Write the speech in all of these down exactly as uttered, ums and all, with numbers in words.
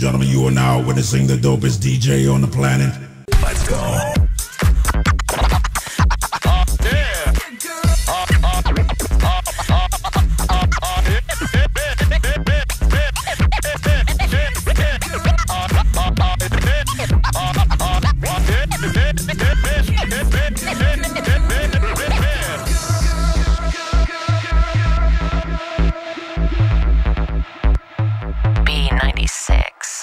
gentlemen, you are now witnessing the dopest D J on the planet. Let's go. B ninety-six.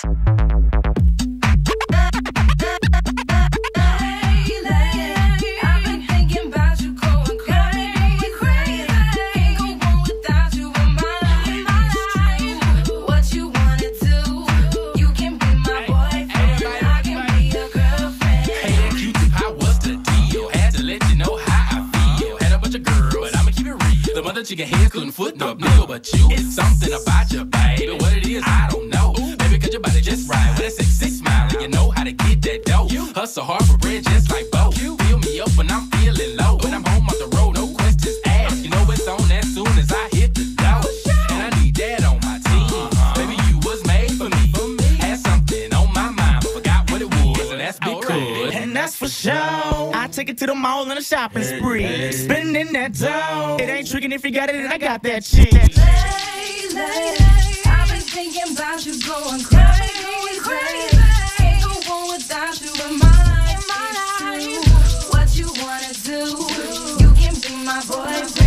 Chicken head couldn't foot no nigga, but you. It's something about you, baby. What it is, I don't know. Baby, cause your body just right. With that sexy smile, and you know how to get that dough. Hustle hard for bread just like Bo. Fill me up when I'm feeling low. When I'm home off the road, no questions asked. You know it's on as soon as I hit the door. And I need that on my team. Baby, you was made for me. Had something on my mind, but forgot what it was, and that's because. And that's for sure. I take it to the mall on a shopping spree. Spending that dough. It ain't tricking if you got it, and I got that cheese. Lately, I've been thinking about you going crazy, crazy. Can't go on without you in my life. What you wanna do? You can be my boyfriend.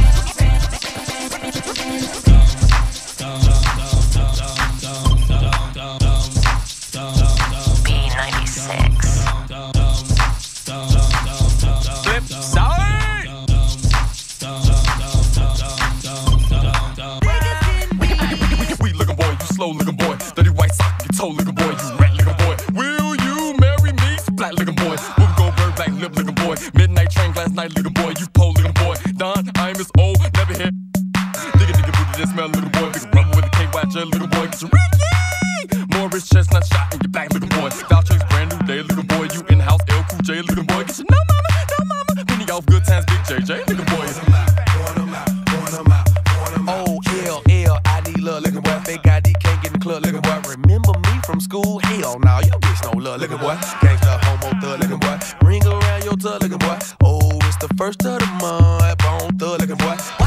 B ninety-six. Flip side. Sweet looking boy, you slow looking boy, dirty white sock, you toe looking boy, you rat looking boy. Will you marry me? Black looking boy, Whoop go bird, black lip looking boy, midnight train, glass night looking boy, you pole looking boy. Don, I'm his old, never hit. Nigga, nigga, booty just smell looking boy, big rumble with a K Y J looking boy, get you Ricky. Morris chestnut shot in your back looking boy, Dow Chase brand new day looking boy, you in house L Cool J looking boy, get you no mama, no mama. Penny off good times, big J J looking boy. Oh, L, L, I D love looking boy. Fake I D can't get in the club looking boy. Remember me from school? Hell nah, you bitch no love looking boy. Gangsta homo thug looking boy. Ring around your tug looking boy. Oh, it's the first of the month. Bone thug looking boy.